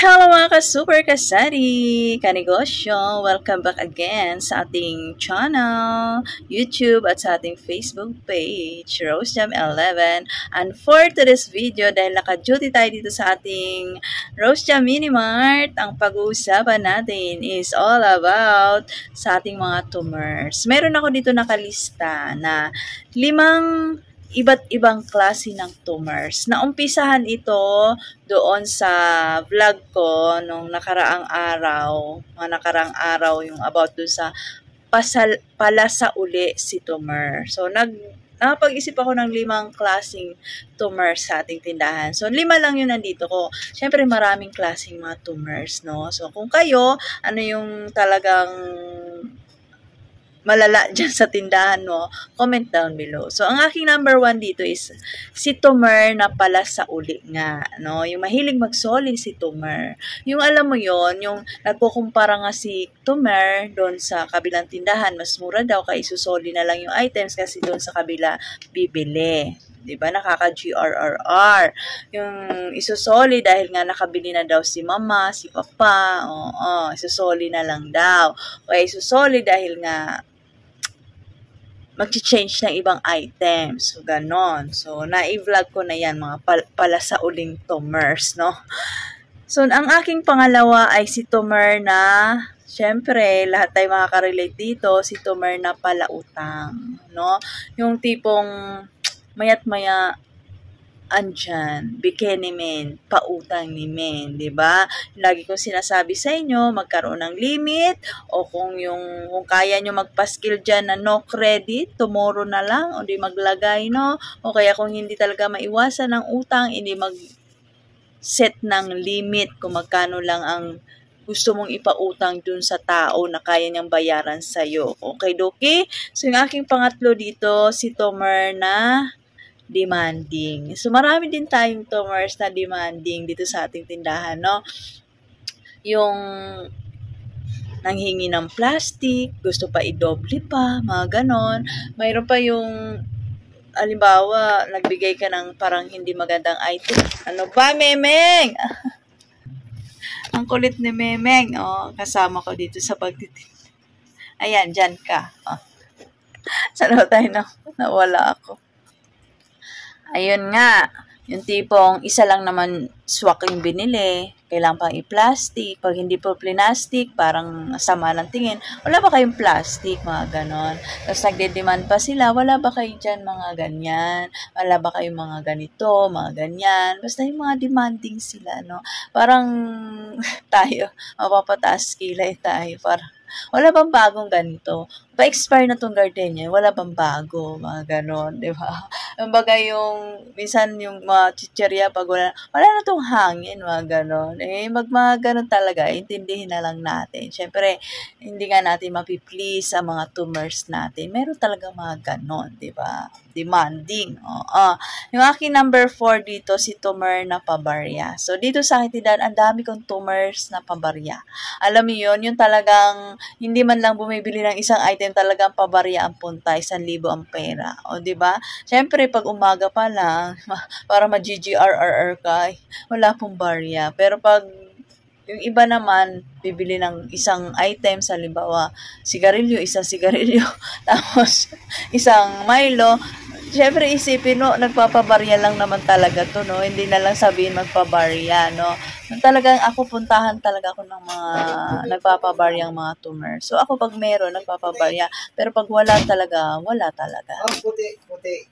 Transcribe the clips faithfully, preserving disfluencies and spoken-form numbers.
Hello mga ka-super kasari, kanegosyo! Welcome back again sa ating channel, YouTube at sa ating Facebook page, RoseJam eleven. And for today's video, dahil naka-duty tayo dito sa ating RoseJam Minimart, ang pag-uusapan natin is all about sa ating mga tumors. Meron ako dito nakalista na limang iba't ibang klase ng tumors. Naumpisahan ito doon sa vlog ko nung nakaraang araw, mga nakaraang araw yung about doon sa pasal, palasa uli si tumor. So, nag, nakapag-isip ako ng limang klaseng tumors sa ating tindahan. So, lima lang yun nandito ko. Siyempre, maraming klaseng mga tumors, no? So, kung kayo, ano yung talagang malala dyan sa tindahan mo, comment down below. So, ang aking number one dito is si tumor na pala sa uli nga. No? Yung mahilig magsoli si tumor. Yung alam mo yon, yung nagkukumpara nga si tumor doon sa kabilang tindahan, mas mura daw kaya isusoli na lang yung items kasi doon sa kabila bibili. Diba? Nakaka-G R R R. Yung isusoli dahil nga nakabili na daw si mama, si papa. Oo, isusoli na lang daw. O isusoli dahil nga mag-change ng ibang items. So, ganon. So, na-vlog ko na yan, mga pal pala sa uling tumors, no? So, ang aking pangalawa ay si tumor na, syempre, lahat tayo makaka-relate dito, si tumor na palautang, no? Yung tipong mayat-maya andyan, bikini men, pautang ni men, di ba? Lagi kong sinasabi sa inyo, magkaroon ng limit, o kung yung, kung kaya nyo magpa-skill dyan na no credit, tomorrow na lang, o di maglagay, no? O kaya kung hindi talaga maiwasan ng utang, hindi mag-set ng limit kung magkano lang ang gusto mong ipautang dun sa tao na kaya niyang bayaran sa'yo. Okay, doki? So, yung aking pangatlo dito, si tumor na demanding. So, marami din tayong tumors na demanding dito sa ating tindahan, no? Yung nanghingi ng plastic, gusto pa i-doble pa, mga ganon. Mayroon pa yung, halimbawa, nagbigay ka ng parang hindi magandang item. Ano ba, Memeng? Ang kulit ni Memeng. Oh, kasama ko dito sa pagtitinda. Ayan, dyan ka. Oh. Saan tayo na? Nawala ako. Ayun nga, yung tipong isa lang naman swak yung binili, kailangan pang i-plastic. Pag hindi po plastic, parang sama ng tingin. Wala ba kayong plastic, mga ganon? Tapos nagde-demand pa sila, wala ba kayo dyan mga ganyan? Wala ba kayong mga ganito, mga ganyan? Basta yung mga demanding sila, no? Parang tayo, mapapataas kilay tayo, parang wala bang bagong ganito? Pa-expire na tong gardenia, wala bang bago? Mga ganon, di ba? Kumbaga yung, minsan yung mga chicherya, pag wala, wala na tong hangin, mga ganon. Eh, mag mga ganon talaga, intindihin na lang natin. Siyempre, hindi nga natin mapiplease ang mga tumors natin. Meron talaga mga ganon, di ba? Demanding. Oo. Yung aking number four dito, si tumor na pabarya. So, dito sa akin tindahan, ang dami kong tumors na pabarya. Alam mo yun, yung talagang hindi man lang bumibili ng isang item, talagang pabarya ang punta, isang libo ang pera. O, di ba? Siyempre, pag umaga pa lang, para ma-G G R R R ka, wala pong barya. Pero pag yung iba naman, bibili ng isang item, sa halimbawa, sigarilyo, isang sigarilyo, tapos isang Milo. Siyempre, isipin, no, nagpapabarya lang naman talaga to, no? Hindi na lang sabihin magpabarya, no? Talagang ako, puntahan talaga ako ng mga nagpapabaryang mga tumor. So, ako pag meron, nagpapabarya. Pero pag wala talaga, wala talaga. Oh, puti, puti.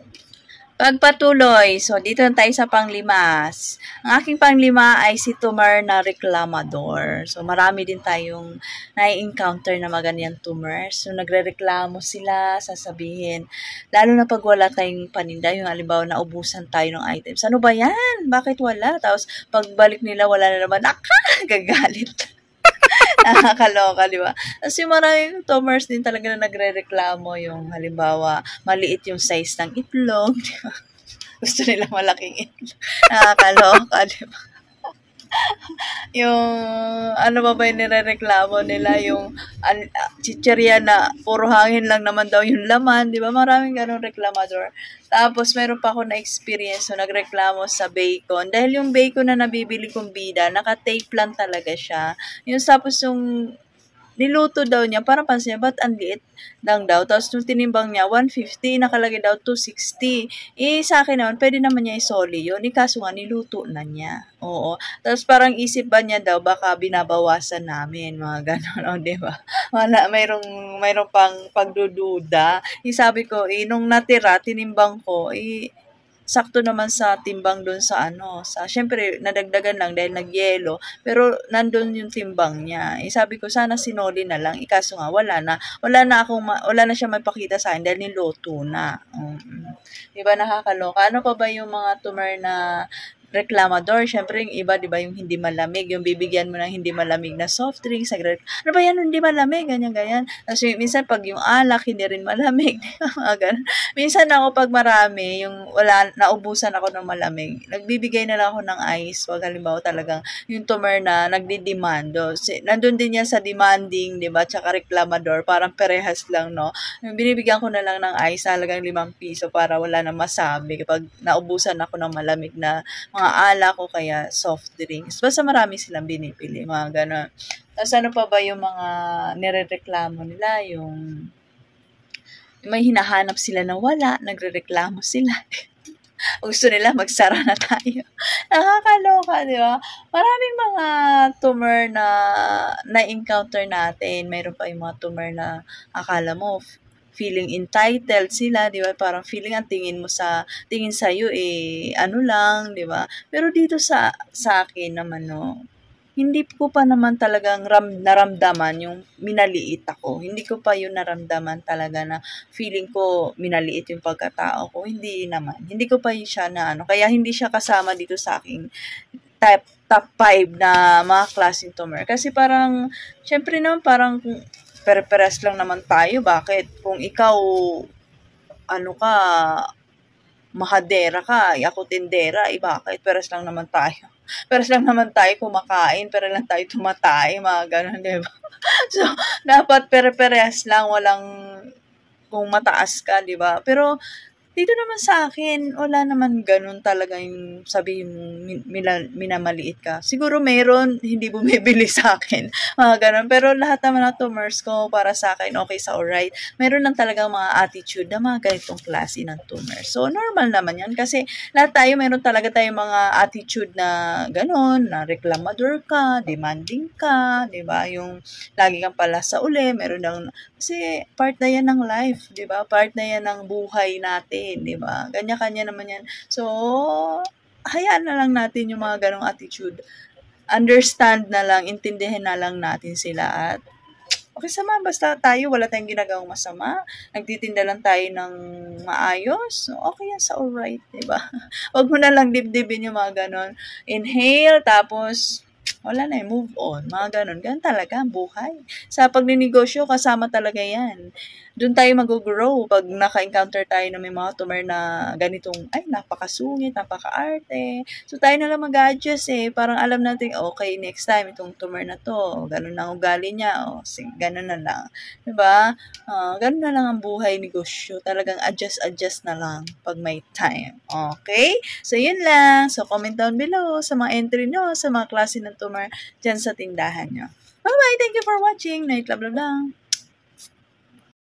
Pagpatuloy, so dito na tayo sa panglima. Ang aking panglima ay si tumor na reklamador. So marami din tayong nai-encounter na mga ganyan tumor. So nagre-reklamo sila, sasabihin, lalo na pag wala tayong paninda, yung halimbawa naubusan tayo ng items. Ano ba yan? Bakit wala? Tapos pagbalik nila, wala na naman, naka, gagalit. Nakakaloka, di ba? Tapos yung maraming tumors din talaga na nagre-reklamo, yung halimbawa, maliit yung size ng itlog, di ba? Gusto nila malaking itlog. Nakakaloka, di ba? Yung ano ba ba yung nirereklamo nila, yung an, ah, chichirya na puro hangin lang naman daw yung laman, di ba? Maraming ganong reklamador. Tapos meron pa ako na experience so nagreklamo sa bacon. Dahil yung bacon na nabibili kong bida, naka-tape lang talaga siya. Yung tapos yung niluto daw niya, parang pansin niya, ba't ang liit lang daw? Tapos nung tinimbang niya, one fifty, nakalagay daw two sixty. Eh, sa akin naman, pwede naman niya isoli yun. Eh, kaso nga, niluto na niya. Oo. Tapos parang isip ba niya daw, baka binabawasan namin, mga ganon, o, di ba? Wala, mayroong, mayroong pang pagdududa. Eh, sabi ko, eh, nung natira, tinimbang ko, eh, sakto naman sa timbang doon sa ano, sa syempre nadagdagan lang dahil nagyelo, pero nandun yung timbang niya. Eh, sabi ko sana sinoli na lang, ikaso nga wala na. Wala na akong ma- wala na siya mapakita sa akin dahil niluto na. Mm. 'Di ba nakakaloka? Ano pa ba yung mga tumor na reklamador? Syempre yung iba 'di ba yung hindi malamig, yung bibigyan mo ng hindi malamig na soft drinks, sagre, ano ba yan hindi malamig, ganyan ganyan. Kasi minsan pag yung alak hindi rin malamig, mga ganun. Minsan ako pag marami, yung wala, naubusan ako ng malamig, nagbibigay na lang ako ng ice. Wag halimbawa talagang yung tumer na nagdi-demand. O, si, nandun din yan sa demanding, di ba? Tsaka reklamador, parang perehas lang, no? Yung binibigyan ko na lang ng ice, halagang limang piso para wala na masabi kapag naubusan ako ng malamig na mga alak o kaya soft drinks. Basta marami silang binibili, mga gano'n. Tapos ano pa ba yung mga nirereklamo nila, yung may hinahanap sila na wala, nagrereklamo sila. Gusto nila magsara na tayo. Nakakaloka, di ba? Maraming mga tumor na na-encounter natin. Mayroon pa yung mga tumor na akala mo feeling entitled sila, di ba? Parang feeling ang tingin mo sa tingin sa iyo eh ano lang, di ba? Pero dito sa sa akin naman no, hindi ko pa naman talagang ram, naramdaman yung minaliit ako. Hindi ko pa yun naramdaman talaga na feeling ko minaliit yung pagkatao ko. Hindi naman. Hindi ko pa yun siya na ano. Kaya hindi siya kasama dito sa aking type, top five na mga klaseng tumor. Kasi parang, syempre naman parang pere-peres lang naman tayo. Bakit? Kung ikaw, ano ka, mahadera ka, ako tindera, eh bakit? Peres lang naman tayo. Peres lang naman tayo kumakain, pero lang tayo tumatay, mga ganun, di ba? So, dapat pere-peres lang, walang kung mataas ka, di ba? Pero, dito naman sa akin, wala naman ganun talaga yung sabihin mong min- minamaliit ka. Siguro meron, hindi bumibili sa akin. Mga ganun. Pero lahat naman ng tumors ko, para sa akin, okay sa alright. Meron lang talagang mga attitude na mga ganitong klase ng tumors. So, normal naman yan. Kasi lahat tayo, meron talaga tayong mga attitude na ganun, na reklamador ka, demanding ka, di ba? Yung lagi kang pala sa uli, meron ng, kasi part na yan ng life, di ba? Part na yan ng buhay natin. 'Di ba? Kanya-kanya naman 'yan. So, hayaan na lang natin yung mga ganong attitude. Understand na lang, intindihin na lang natin sila at okay sama, basta tayo, wala tayong ginagawang masama. Nagtitinda lang tayo ng maayos. So, okay yan sa alright, 'di ba? Huwag mo na lang dibdibin yung mga ganon. Inhale, tapos wala na eh, move on. Mga ganon. Ganun talaga ang buhay. Sa pagninegosyo, kasama talaga yan. Doon tayo mag-grow pag naka-encounter tayo na may mga tumor na ganitong, ay, napakasungit, napaka-arte. So, tayo na lang mag-adjust eh. Parang alam natin, okay, next time, itong tumor na to, ganun ang ugali niya, o, oh, ganun na lang. Diba? Uh, ganun na lang ang buhay negosyo. Talagang adjust-adjust na lang pag may time. Okay? So, yun lang. So, comment down below sa mga entry nyo, sa mga klase ng tumor dyan sa tindahan nyo. Bye-bye! Thank you for watching. Night love love lang.